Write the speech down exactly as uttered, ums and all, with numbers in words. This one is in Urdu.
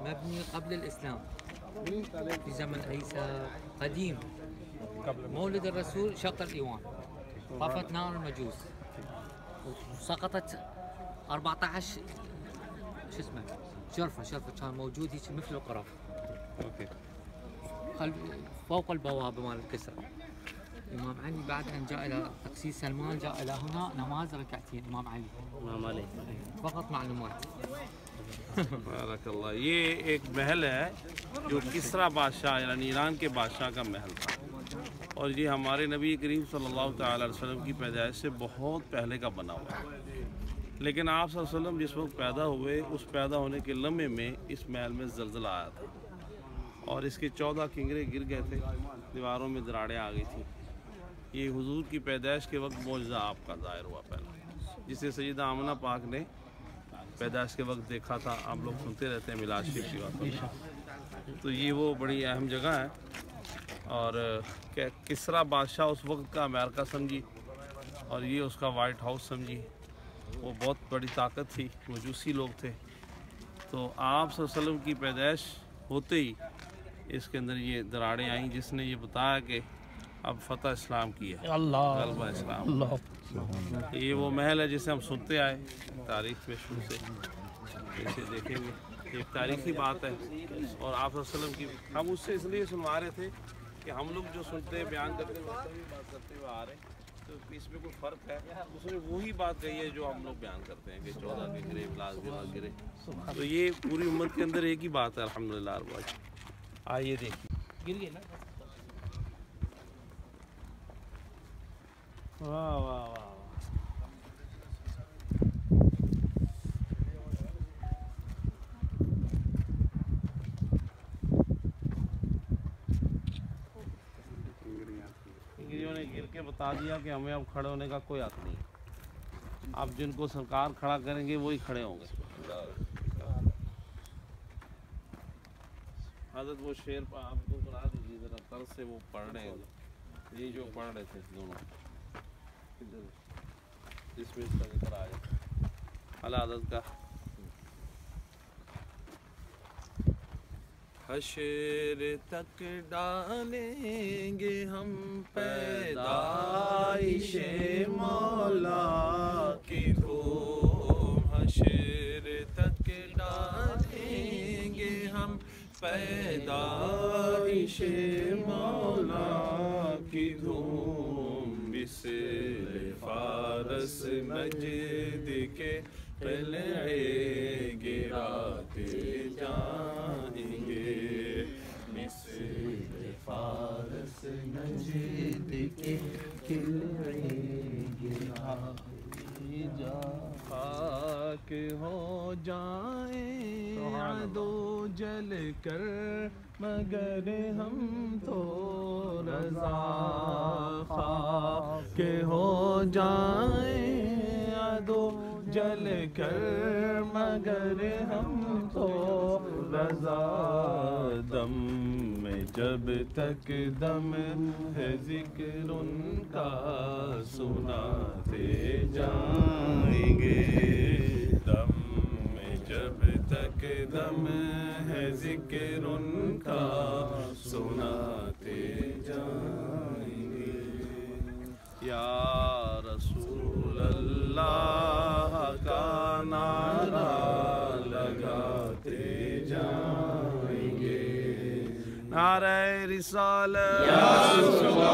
مبني قبل الإسلام في زمن عيسى قديم. مولد الرسول شق الإيوان، طفت نار المجوس وسقطت أربعة عشر شو اسمه شرفة شرفة كان موجود هيك مثل القرف. اوكي. فوق البوابة مال الكسرى. الإمام علي بعد أن جاء إلى تقسيس سلمان جاء إلى هنا نماز ركعتين. إمام علي امام علی فقط معلومات. بارک اللہ. یہ ایک محل ہے جو کسریٰ بادشاہ یعنی ایران کے بادشاہ کا محل تھا، اور یہ ہمارے نبی کریم صلی اللہ تعالی علیہ وسلم کی پیدائش سے بہت پہلے کا بنا ہوا ہے. لیکن آپ صلی اللہ علیہ وسلم جس وقت پیدا ہوئے اس پیدا ہونے کے لمحے میں اس محل میں زلزلہ آیا تھا اور اس کے چودہ کنگرے گر گئے تھے، دیواروں میں دراڑیں آ گئی تھیں. یہ حضور کی پیدائش کے وقت معجزہ آپ کا ظاہر ہوا پہلا، جسے سیدہ آمنہ پاک نے پیدائش کے وقت دیکھا تھا. آپ لوگ سنتے رہتے ہیں میلاد شریف کی بات. تو یہ وہ بڑی اہم جگہ ہے، اور کسریٰ بادشاہ اس وقت کا امریکہ سمجھی اور یہ اس کا وائٹ ہاؤس سمجھی. وہ بہت بڑی طاقت تھی، مجوسی لوگ تھے. تو آپ صلی اللہ علیہ وسلم کی پیدائش ہوتے ہی اس کے اندر یہ دراڑیں آئیں، جس نے یہ بتایا کہ اب فتح اسلام کی ہے، غلبہ اسلام. یہ وہ محل ہے جسے ہم سنتے آئے تاریخ میں شروع سے. اسے دیکھیں گے ایک تاریخی بات ہے، اور آپ صلی اللہ علیہ وسلم کی ہم اس سے اس لیے سنوا رہے تھے کہ ہم لوگ جو سنتے ہیں بیان کرتے ہیں ویسا بھی بات کرتے ہوئے آ رہے ہیں، تو اس میں کوئی فرق ہے. اس نے وہی بات کہی ہے جو ہم لوگ بیان کرتے ہیں کہ چودہ کے گرے پلاس گرے. تو یہ پوری امت کے اندر ایک ہی بات ہے الحمدللہ. آئیے دیکھیے. واہ واہ واہ انگریزوں نے گر کے بتا دیا کہ ہمیں اب کھڑے ہونے کا کوئی حق نہیں. اب جن کو سرکار کھڑا کریں گے وہی کھڑے ہوں گے. حضرت وہ شعر پر آپ کو بنا دیجیے ذرا طرز سے وہ پڑھ رہے ہیں، یہ جو پڑھ رہے تھے دونوں جس میں اس کا ذکر آیا اعلیٰ حضرت کا. حشر تک ڈالیں گے ہم پیدائش مولا کی دھوم، حشر تک ڈالیں گے ہم پیدائش مولا کی دھوم، مثل فارس نجد کے قلعے گراتے جائیں گے، مثل فارس نجد کے قلعے گراتے جائیں، خاک ہو جائیں عدو جل کر مگر ہم تو رضا، خاک ہو جائیں عدو جل کر مگر ہم تو رضا، دم میں جب تک دم ہے ذکر ان کا سناتے جائیں گے، دم میں جب تک دم ہے ذکر ان کا سناتے جائیں گے. یا رسول اللہ کا نعرہ لگاتے جائیں گے، نعرہ رسالت